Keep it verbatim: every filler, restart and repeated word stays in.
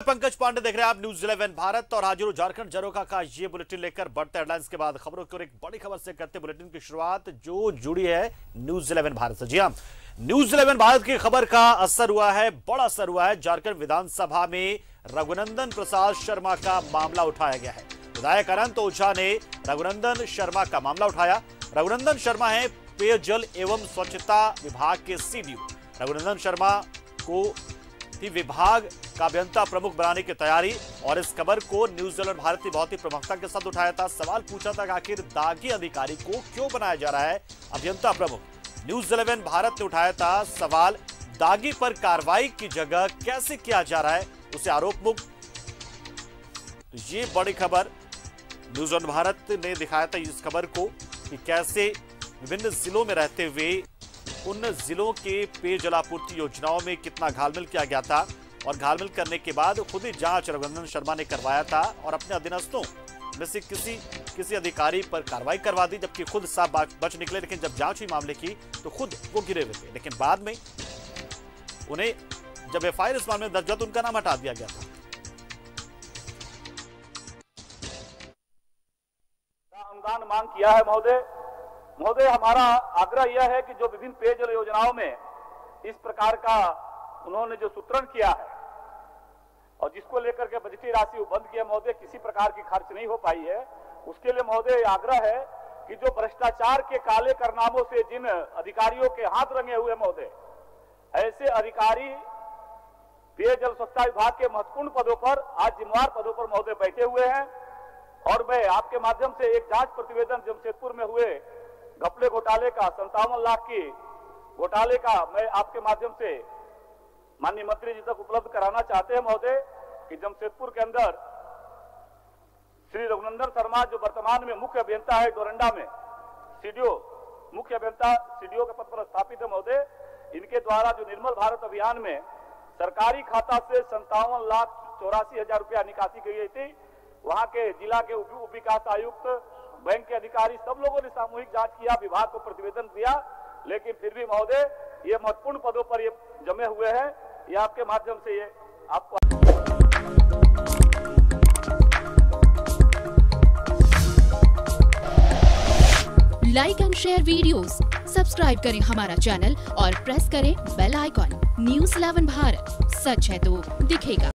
पंकज पांडे देख रहे हैं आप न्यूज इलेवन भारत और हाजिर झारखंड झरोखा का ये बुलेटिन लेकर बढ़ते हेडलाइंस के बाद खबरों की ओर एक बड़ी खबर से करते बुलेटिन की शुरुआत जो जुड़ी है न्यूज इलेवन भारत से। जी हां, न्यूज इलेवन भारत की खबर का असर हुआ है, बड़ा असर हुआ है। झारखंड विधानसभा में रघुनंदन प्रसाद शर्मा का मामला उठाया गया है। विधायक अनंत ओझा ने रघुनंदन शर्मा का मामला उठाया। रघुनंदन शर्मा है पेयजल एवं स्वच्छता विभाग के सीडीओ। रघुनंदन शर्मा को विभाग का अभियंता प्रमुख बनाने की तैयारी, और इस खबर को न्यूज इलेवन भारत ने बहुत ही प्रमुखता के साथ उठाया था। सवाल पूछा था कि आखिर दागी अधिकारी को क्यों बनाया जा रहा है अभियंता प्रमुख। न्यूज इलेवन भारत ने उठाया था सवाल, दागी पर कार्रवाई की जगह कैसे किया जा रहा है उसे आरोप मुक्त। ये बड़ी खबर न्यूज इलेवन भारत ने दिखाया था इस खबर को कि कैसे विभिन्न जिलों में रहते हुए उन जिलों के पेयजलापूर्ति योजनाओं में कितना घालमेल किया गया था, और घालमेल करने के बाद खुद ही जांच रघुनंदन शर्मा ने करवाया था और अपने अधीनस्थों में से किसी किसी अधिकारी पर कार्रवाई करवा दी, जबकि खुद साफ बच निकले। लेकिन जब जांच हुई मामले की तो खुद वो गिरे हुए थे, लेकिन बाद में उन्हें जब एफ आई आर इस मामले में दर्ज हुआ तो उनका नाम हटा दिया गया था। अनुदान मांग किया है महोदय। महोदय, हमारा आग्रह यह है कि जो विभिन्न पेयजल योजनाओं में इस प्रकार का उन्होंने जो सूत्रण किया है और जिसको लेकर के बजटीय राशि बंद किया महोदय, किसी प्रकार की खर्च नहीं हो पाई है। उसके लिए महोदय आग्रह है कि जो भ्रष्टाचार के काले कारनामों से जिन अधिकारियों के हाथ रंगे हुए महोदय, ऐसे अधिकारी पेयजल स्वच्छता विभाग के महत्वपूर्ण पदों पर, आज जिम्मेवार पदों पर महोदय बैठे हुए हैं। और मैं आपके माध्यम से एक जांच प्रतिवेदन जमशेदपुर में हुए घपले घोटाले का, संतावन लाख की घोटाले का मैं आपके माध्यम से माननीय मंत्री जी तक उपलब्ध कराना चाहते हैं महोदय कि जमशेदपुर के अंदर श्री रघुनंदन शर्मा जो वर्तमान में मुख्य अभियंता है डोरंडा में, सीडीओ मुख्य अभियंता सीडीओ के पद पर स्थापित है महोदय, इनके द्वारा जो निर्मल भारत अभियान में सरकारी खाता से संतावन लाख चौरासी हजार रुपया निकासी की गई थी। वहां के जिला के उप विकास आयुक्त, बैंक के अधिकारी, सब लोगों ने सामूहिक जांच किया, विभाग को प्रतिवेदन दिया, लेकिन फिर भी महोदय ये महत्वपूर्ण पदों पर ये जमे हुए हैं। ये आपके माध्यम से ये आपको like and share videos, subscribe करें हमारा चैनल और प्रेस करें bell icon. News eleven Bharat, सच है तो दिखेगा।